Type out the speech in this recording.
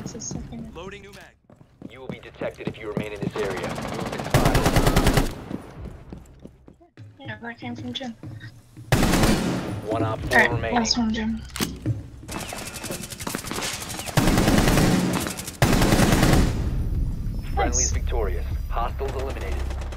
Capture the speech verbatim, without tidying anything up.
It's a second. Loading new mag. You will be detected if you remain in this area. Movement spotted. Yeah, that came from Jim. One op four Alright, remaining. last one, Jim. Friendly's Nice. victorious. Hostiles eliminated.